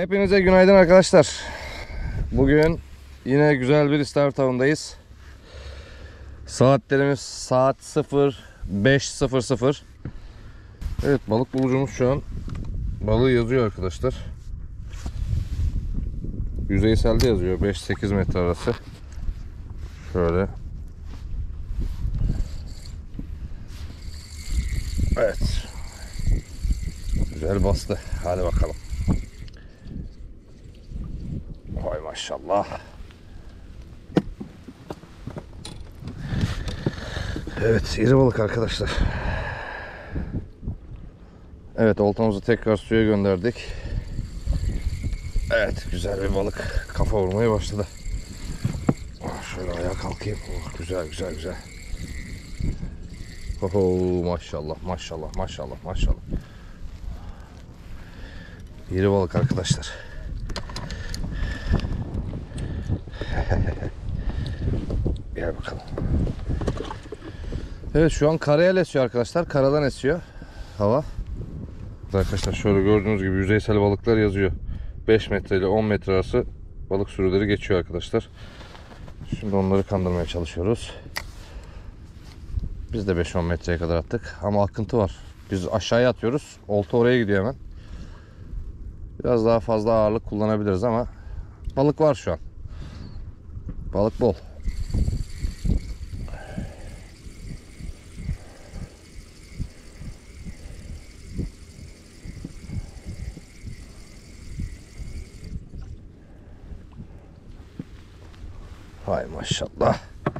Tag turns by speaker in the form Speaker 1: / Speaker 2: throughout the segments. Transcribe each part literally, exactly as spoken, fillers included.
Speaker 1: Hepinize günaydın arkadaşlar. Bugün yine güzel bir istavrit avındayız. Saatlerimiz saat sıfır beş sıfır sıfır. Evet, balık bulucumuz şu an balığı yazıyor arkadaşlar. Yüzeyselde yazıyor, beş sekiz metre arası. Şöyle. Evet. Güzel bastı. Hadi bakalım. Vay maşallah. Evet, iri balık arkadaşlar. Evet, oltamızı tekrar suya gönderdik. Evet, güzel bir balık. Kafa vurmaya başladı. Şöyle ayağa kalkayım. Oh, güzel güzel güzel. Oh, maşallah maşallah maşallah maşallah. İri balık arkadaşlar. Gel bakalım. Evet, şu an karaya esiyor arkadaşlar. Karadan esiyor hava. Arkadaşlar şöyle gördüğünüz gibi yüzeysel balıklar yazıyor. beş metre ile on metre arası balık sürüleri geçiyor arkadaşlar. Şimdi onları kandırmaya çalışıyoruz. Biz de beş on metreye kadar attık ama akıntı var. Biz aşağıya atıyoruz. Olta oraya gidiyor hemen. Biraz daha fazla ağırlık kullanabiliriz ama balık var şu an. Balık bol. Hay maşallah.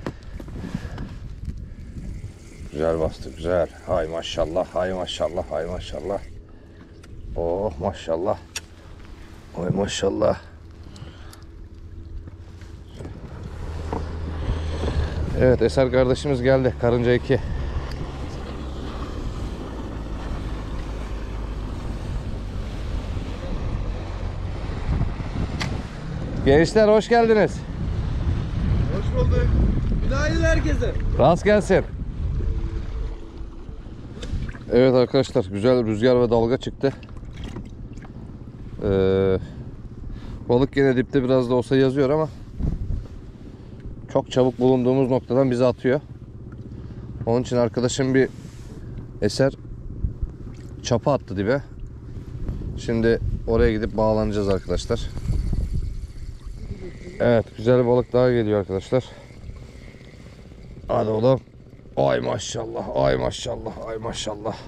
Speaker 1: Güzel bastı, güzel. Hay maşallah, hay maşallah, hay maşallah. Oh maşallah. Hay maşallah. Evet, Eser kardeşimiz geldi. Karınca iki. Gençler hoş geldiniz.
Speaker 2: Hoş bulduk. Günaydın herkese.
Speaker 1: Rast gelsin. Evet arkadaşlar, güzel rüzgar ve dalga çıktı. Ee, balık yine dipte biraz da olsa yazıyor ama çok çabuk bulunduğumuz noktadan bizi atıyor. Onun için arkadaşım bir Eser çapa attı dibe. Şimdi oraya gidip bağlanacağız arkadaşlar. Evet, güzel bir balık daha geliyor arkadaşlar. Hadi oğlum. Ay maşallah, ay maşallah, ay maşallah.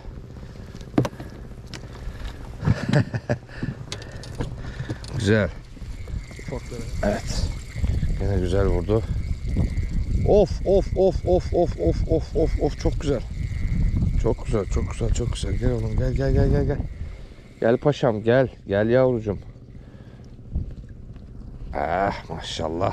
Speaker 1: Güzel. Evet. Yine güzel vurdu. Of of of of of of of of of, çok güzel. Çok güzel, çok güzel, çok güzel. Gel oğlum, gel gel gel gel gel. Gel paşam, gel. Gel yavrucum. Ah maşallah.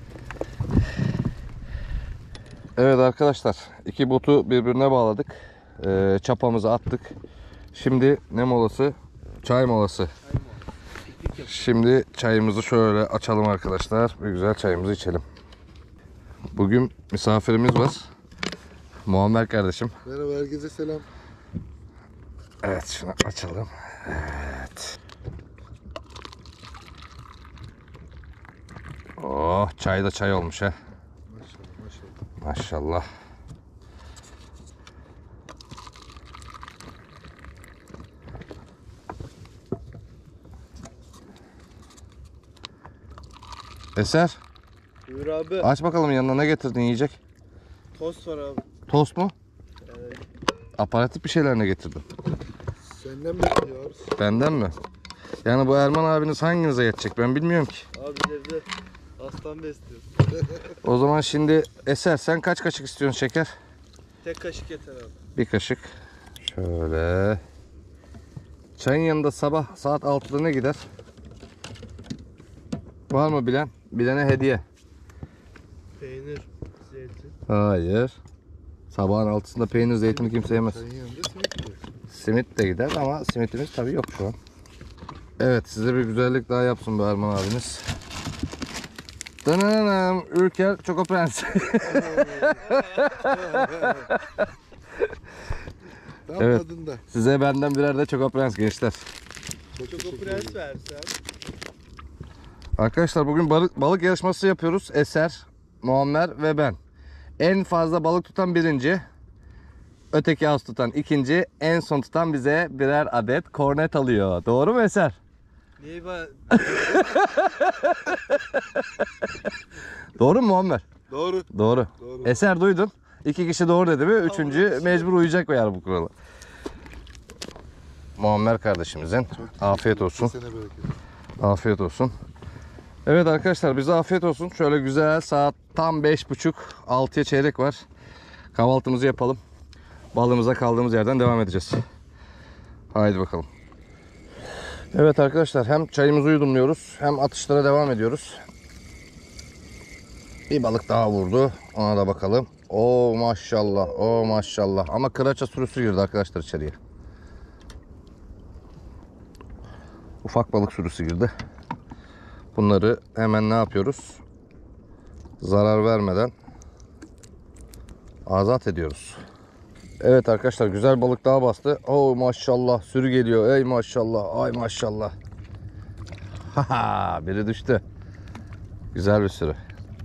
Speaker 1: Evet arkadaşlar, iki botu birbirine bağladık. Ee, çapamızı attık. Şimdi ne molası? Çay molası. Şimdi çayımızı şöyle açalım arkadaşlar. Bir güzel çayımızı içelim. Bugün misafirimiz var. Muammer kardeşim.
Speaker 2: Merhaba, herkese selam.
Speaker 1: Evet, şunu açalım. Evet. Oh, çay da çay olmuş ha.
Speaker 2: Maşallah maşallah.
Speaker 1: Maşallah. Eser,
Speaker 2: Buyur abi.
Speaker 1: aç bakalım, yanına ne getirdin yiyecek?
Speaker 2: Tost var abi.
Speaker 1: Tost mu?
Speaker 2: Evet.
Speaker 1: Aparatif bir şeyler ne getirdin?
Speaker 2: Senden bekliyoruz.
Speaker 1: Benden mi? Yani bu Erman abiniz hanginize yetecek ben bilmiyorum ki.
Speaker 2: Abi evde aslan besliyoruz.
Speaker 1: O zaman şimdi Eser, sen kaç kaşık istiyorsun şeker?
Speaker 2: Tek kaşık yeter abi.
Speaker 1: Bir kaşık. Şöyle. Çayın yanında sabah saat altıda ne gider? Var mı bilen? Bilene hediye.
Speaker 2: Peynir, zeytin.
Speaker 1: Hayır. Sabahın altısında peynir zeytini kimse yemez.
Speaker 2: Senin yanında simit koy.
Speaker 1: Simit de gider ama simitimiz tabii yok şu an. Evet, size bir güzellik daha yapsın bu Erman abiniz. Dananam, Ülker Çoko Prens.
Speaker 2: Tam
Speaker 1: Evet.
Speaker 2: tadında.
Speaker 1: Size benden birer de Çoko Prens gençler.
Speaker 2: Çok Çoko Prens versem.
Speaker 1: Arkadaşlar bugün balık, balık yarışması yapıyoruz. Eser, Muammer ve ben. En fazla balık tutan birinci. Öteki az tutan ikinci. En son tutan bize birer adet kornet alıyor. Doğru mu Eser?
Speaker 2: Neyi var?
Speaker 1: Doğru mu Muammer?
Speaker 2: Doğru.
Speaker 1: Doğru.
Speaker 2: Doğru.
Speaker 1: Eser duydun. İki kişi doğru dedi mi? Üçüncü mecbur uyacak yani bu kurala. Muammer kardeşimizin. Afiyet olsun.
Speaker 2: Kesene bereket.
Speaker 1: Afiyet olsun. Evet arkadaşlar bize afiyet olsun. Şöyle güzel saat tam beş buçuk altıya çeyrek var. Kahvaltımızı yapalım. Balığımıza kaldığımız yerden devam edeceğiz. Haydi bakalım. Evet arkadaşlar hem çayımızı yudumluyoruz hem atışlara devam ediyoruz. Bir balık daha vurdu. Ona da bakalım. Oo maşallah. Oo maşallah. Ama kıraça sürüsü girdi arkadaşlar içeriye. Ufak balık sürüsü girdi. Bunları hemen ne yapıyoruz? Zarar vermeden azat ediyoruz. Evet arkadaşlar güzel balık daha bastı. Oo maşallah sürü geliyor. Ey maşallah. Ay maşallah. Haha biri düştü. Güzel bir sürü.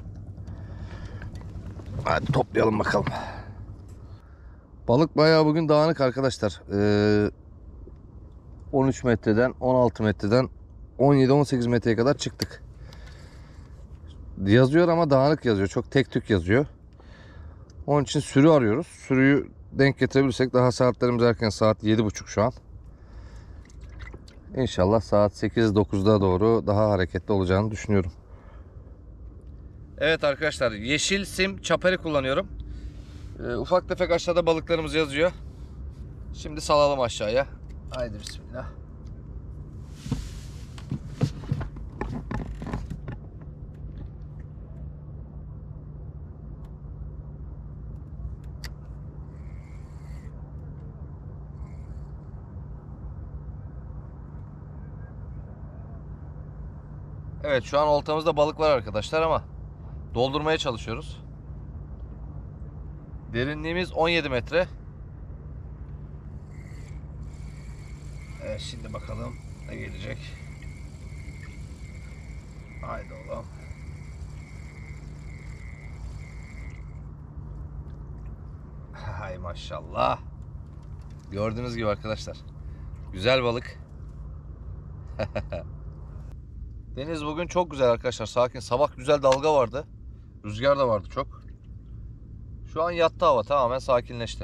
Speaker 1: Hadi toplayalım bakalım. Balık bayağı bugün dağınık arkadaşlar. Ee, on üç metreden on altı metreden on yedi on sekiz metreye kadar çıktık. Yazıyor ama dağınık yazıyor. Çok tek tük yazıyor. Onun için sürü arıyoruz. Sürüyü denk getirebilirsek daha saatlerimiz erken, saat yedi buçuk şu an. İnşallah saat sekiz dokuzda doğru daha hareketli olacağını düşünüyorum. Evet arkadaşlar yeşil sim çaperi kullanıyorum. Ee, ufak tefek aşağıda balıklarımız yazıyor. Şimdi salalım aşağıya. Haydi bismillah. Evet şu an oltamızda balık var arkadaşlar ama doldurmaya çalışıyoruz. Derinliğimiz on yedi metre. Evet şimdi bakalım ne gelecek. Haydi oğlum. Hay maşallah. Gördüğünüz gibi arkadaşlar. Güzel balık. Deniz bugün çok güzel arkadaşlar. Sakin. Sabah güzel dalga vardı. Rüzgar da vardı çok. Şu an yattı hava. Tamamen sakinleşti.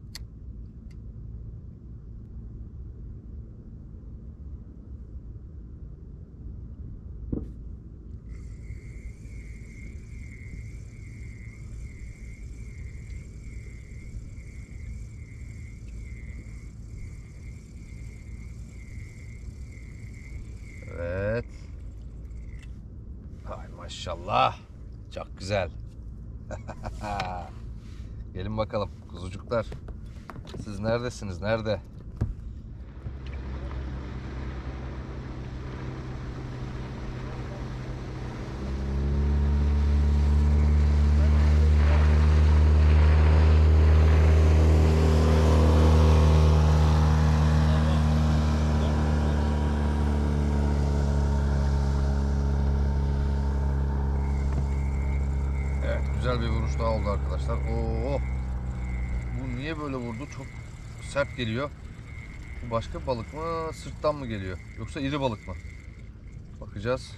Speaker 1: Evet. Hay maşallah. Çok güzel. Gelin bakalım kuzucuklar. Siz neredesiniz? Nerede? Evet güzel bir vuruş daha oldu arkadaşlar. Oo. Bu niye böyle vurdu? Çok sert geliyor. Bu başka bir balık mı? Sırttan mı geliyor? Yoksa iri balık mı? Bakacağız.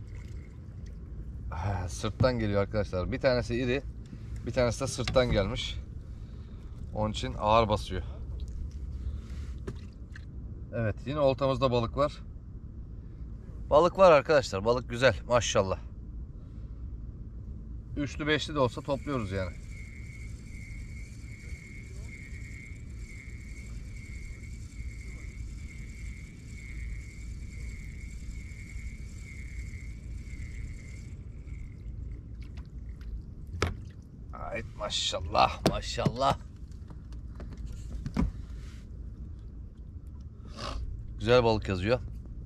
Speaker 1: Ha, sırttan geliyor arkadaşlar. Bir tanesi iri, bir tanesi de sırttan gelmiş. Onun için ağır basıyor. Evet, yine oltamızda balık var. Balık var arkadaşlar. Balık güzel, maşallah. Üçlü beşli de olsa topluyoruz yani. Ay maşallah maşallah. Güzel balık yazıyor.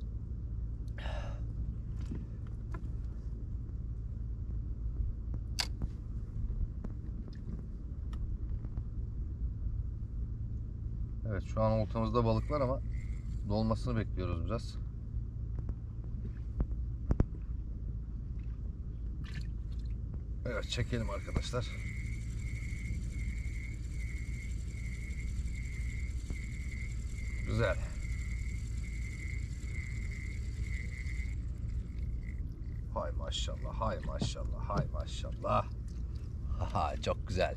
Speaker 1: Evet şu an oltamızda balık var ama dolmasını bekliyoruz biraz. Evet, çekelim arkadaşlar. Güzel. Hay maşallah, hay maşallah, hay maşallah. Haha, çok güzel.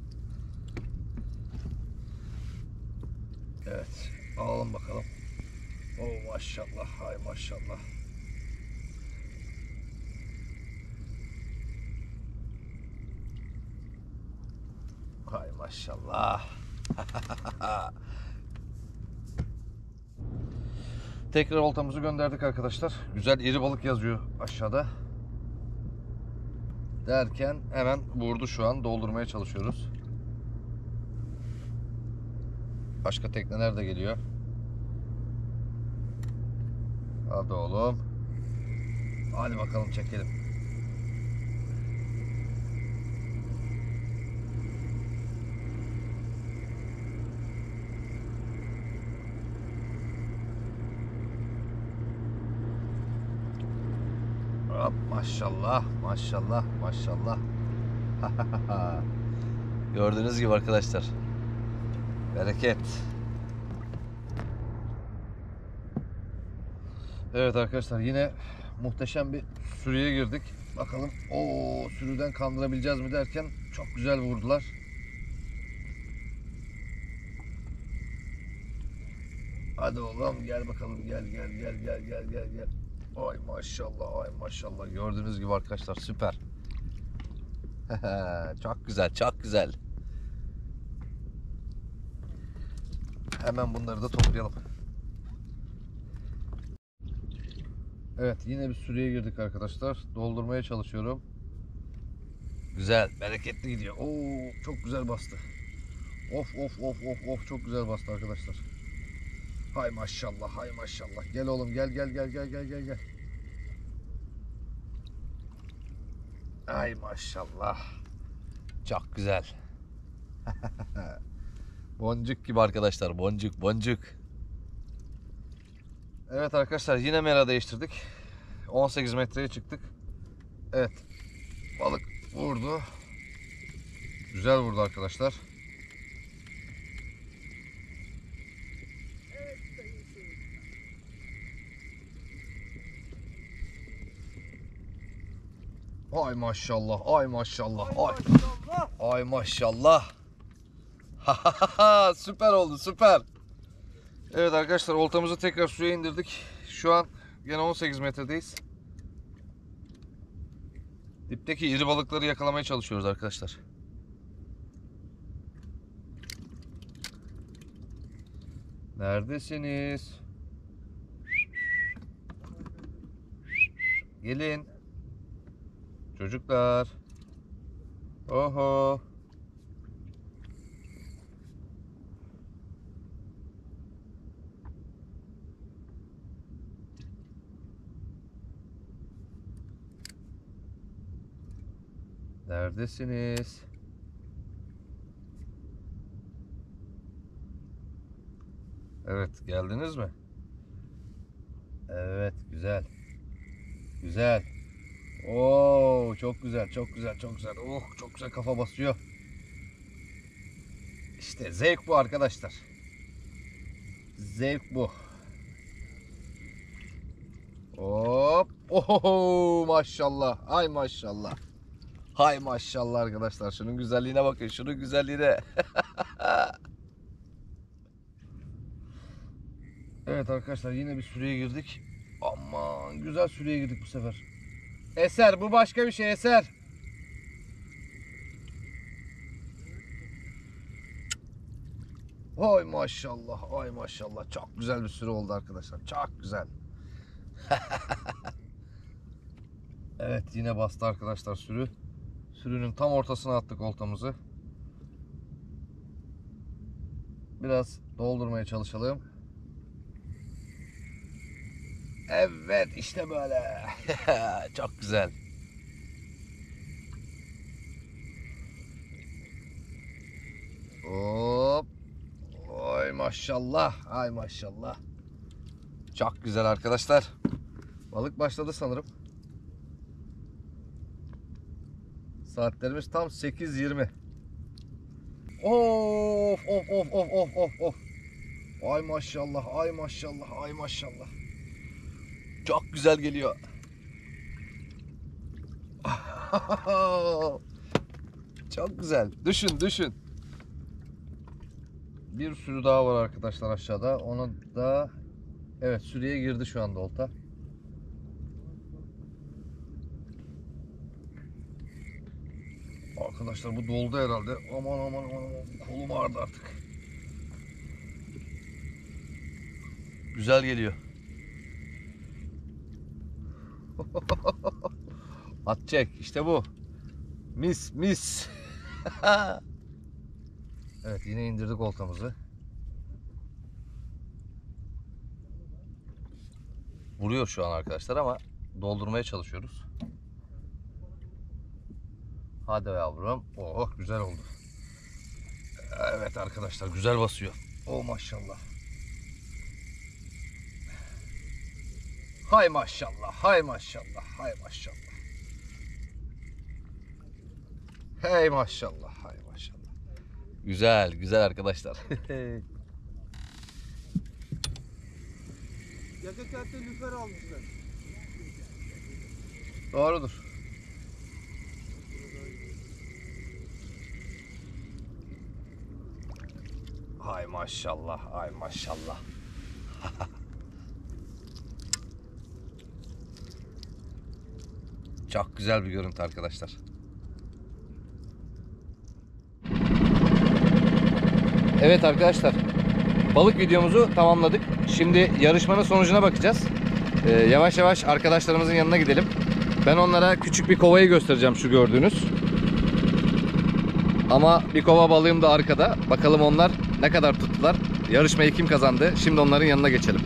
Speaker 1: Evet, alalım bakalım. Oh maşallah, hay maşallah. Hay maşallah. Tekrar oltamızı gönderdik arkadaşlar. Güzel iri balık yazıyor aşağıda. Derken hemen vurdu şu an. Doldurmaya çalışıyoruz. Başka tekneler de geliyor. Hadi oğlum. Hadi bakalım çekelim. Hop, maşallah, maşallah, maşallah. Gördüğünüz gibi arkadaşlar. Bereket. Evet arkadaşlar, yine muhteşem bir sürüye girdik. Bakalım o sürüden kandırabileceğiz mi derken çok güzel vurdular. Hadi oğlum gel bakalım, gel gel gel gel gel gel gel. Ay maşallah, ay maşallah. Gördüğünüz gibi arkadaşlar, süper. Çok güzel, çok güzel. Hemen bunları da toplayalım. Evet, yine bir sürüye girdik arkadaşlar. Doldurmaya çalışıyorum. Güzel, bereketli gidiyor. Oo, çok güzel bastı. Of of of of of, çok güzel bastı arkadaşlar. Hay maşallah, hay maşallah. Gel oğlum, gel gel gel gel gel gel gel. Ay maşallah. Çok güzel. Boncuk gibi arkadaşlar, boncuk boncuk. Evet arkadaşlar, yine mera değiştirdik. on sekiz metreye çıktık. Evet, balık vurdu. Güzel vurdu arkadaşlar. Ay maşallah, ay maşallah, ay, ay maşallah. Süper oldu, süper. Evet arkadaşlar, oltamızı tekrar suya indirdik. Şu an yine on sekiz metredeyiz. Dipteki iri balıkları yakalamaya çalışıyoruz arkadaşlar. Neredesiniz? Gelin. Çocuklar. Oho. Neredesiniz? Evet, geldiniz mi? Evet, güzel. Güzel. Oo, çok güzel, çok güzel, çok güzel. Oh, çok güzel kafa basıyor. İşte zevk bu arkadaşlar. Zevk bu. Hop. Oho, maşallah. Ay maşallah. Hay maşallah arkadaşlar. Şunun güzelliğine bakın. Şunun güzelliğine. Evet arkadaşlar, yine bir süreye girdik. Aman güzel süreye girdik bu sefer. Eser, bu başka bir şey Eser. Ay maşallah, ay maşallah. Çok güzel bir sürü oldu arkadaşlar. Çok güzel. Evet, yine bastı arkadaşlar sürü. Sürünün tam ortasına attık oltamızı. Biraz doldurmaya çalışalım. Evet, işte böyle. Çok güzel. Hop. Ay maşallah. Ay maşallah. Çok güzel arkadaşlar. Balık başladı sanırım. Saatlerimiz tam sekiz yirmi. Of of of of of of of. Ay maşallah, ay maşallah, ay maşallah. Çok güzel geliyor. Çok güzel. Düşün, düşün. Bir sürü daha var arkadaşlar aşağıda. Onu da evet, sürüye girdi şu anda olta. Arkadaşlar bu doldu herhalde. Aman aman aman, kolum ağrıdı artık. Güzel geliyor. At çek, işte bu. Mis mis. Evet, yine indirdik oltamızı. Vuruyor şu an arkadaşlar ama doldurmaya çalışıyoruz. Hadi yavrum. Oh, güzel oldu. Evet arkadaşlar, güzel basıyor. Oh maşallah. Hay maşallah, hay maşallah, hay maşallah. Hey maşallah, hay maşallah. Güzel, güzel arkadaşlar.
Speaker 2: Yaka kağıtta lüfer almışlar.
Speaker 1: Doğrudur. Hay maşallah, hay maşallah. Çok güzel bir görüntü arkadaşlar. Evet arkadaşlar, balık videomuzu tamamladık. Şimdi yarışmanın sonucuna bakacağız. Ee, yavaş yavaş arkadaşlarımızın yanına gidelim. Ben onlara küçük bir kovayı göstereceğim, şu gördüğünüz. Ama bir kova balığım da arkada. Bakalım onlar ne kadar tuttular. Yarışmayı kim kazandı? Şimdi onların yanına geçelim.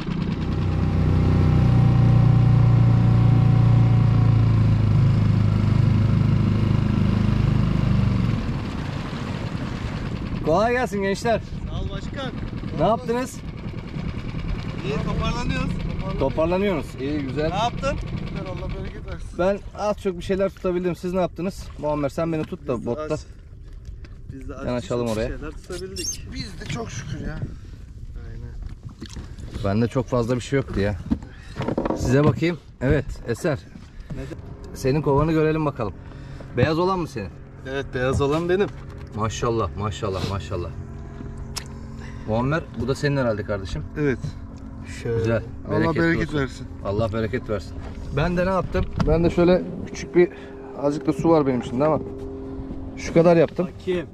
Speaker 1: Kolay gelsin gençler.
Speaker 2: Sağ ol başkan.
Speaker 1: Ne yaptınız?
Speaker 2: İyi, toparlanıyoruz.
Speaker 1: Toparlanıyorsunuz. İyi, güzel.
Speaker 2: Ne yaptın? Güzel, Allah bereket versin.
Speaker 1: Ben az çok bir şeyler tutabildim. Siz ne yaptınız? Muammer, sen beni tut da
Speaker 2: Biz de
Speaker 1: botta.
Speaker 2: az- Biz de az
Speaker 1: Yanaşalım
Speaker 2: bir
Speaker 1: oraya.
Speaker 2: şeyler tutabildik. Biz de çok şükür ya. Aynen.
Speaker 1: Bende çok fazla bir şey yoktu ya. Size bakayım. Evet, Eser. Senin kovanı görelim bakalım. Beyaz olan mı senin?
Speaker 2: Evet, beyaz olan benim.
Speaker 1: Maşallah, maşallah, maşallah. Muammer, bu da senin herhalde kardeşim.
Speaker 2: Evet. Şöyle.
Speaker 1: Güzel.
Speaker 2: Allah
Speaker 1: bereketli
Speaker 2: bereket
Speaker 1: olsun.
Speaker 2: versin.
Speaker 1: Allah bereket versin. Ben de ne yaptım? Ben de şöyle küçük bir, azıcık da su var benim şimdi ama şu kadar yaptım.
Speaker 2: Bakayım.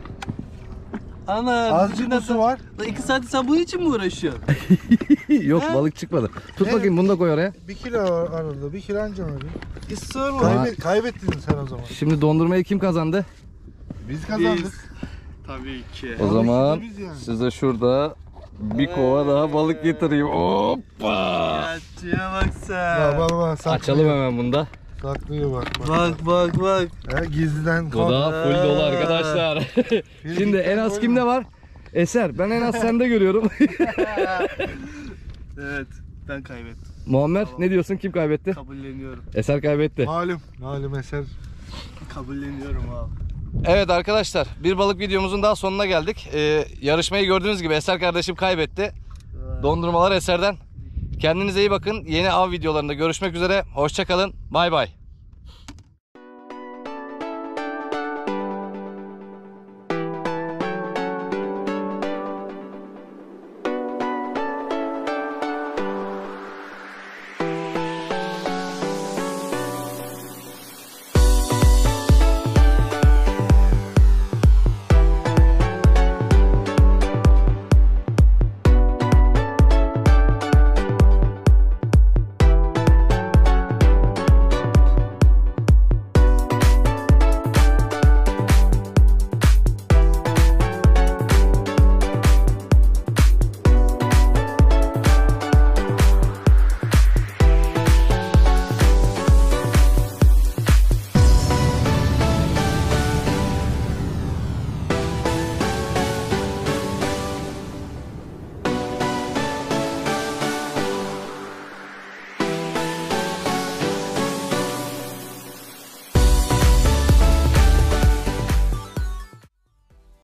Speaker 2: Ana,
Speaker 3: Azıcık da su var.
Speaker 2: iki saat sen bunun için mi uğraşıyorsun?
Speaker 1: Yok, balık çıkmadı. Tut
Speaker 3: Evet.
Speaker 1: bakayım, bunu da koy oraya.
Speaker 3: Bir kilo var arada. Bir kilo anca var.
Speaker 2: Hiç sorma.
Speaker 3: Kaybet, kaybettin sen o zaman.
Speaker 1: Şimdi dondurmayı kim kazandı?
Speaker 3: Biz kazandık.
Speaker 2: Biz. Tabii ki.
Speaker 1: O zaman
Speaker 3: biz yani.
Speaker 1: size şurada bir kova daha balık getireyim. Hoppa!
Speaker 2: Yatçıya bak sen.
Speaker 3: Bak bak bak. Saklıyor.
Speaker 1: Açalım hemen bunu da.
Speaker 3: Saklıyor bak. Bak.
Speaker 2: Bak bak bak.
Speaker 3: He, gizliden
Speaker 1: Bu da full dolu arkadaşlar. Şimdi en az kimde var? Eser. Ben en az sende görüyorum.
Speaker 2: Evet, ben kaybettim.
Speaker 1: Muammer, ne diyorsun? Kim kaybetti?
Speaker 2: Kabulleniyorum.
Speaker 1: Eser kaybetti.
Speaker 3: Malum. Malum eser.
Speaker 2: Kabulleniyorum abi.
Speaker 1: Evet arkadaşlar, bir balık videomuzun daha sonuna geldik. Ee, yarışmayı gördüğünüz gibi Eser kardeşim kaybetti. Dondurmalar Eser'den. Kendinize iyi bakın. Yeni av videolarında görüşmek üzere. Hoşça kalın. Bay bay.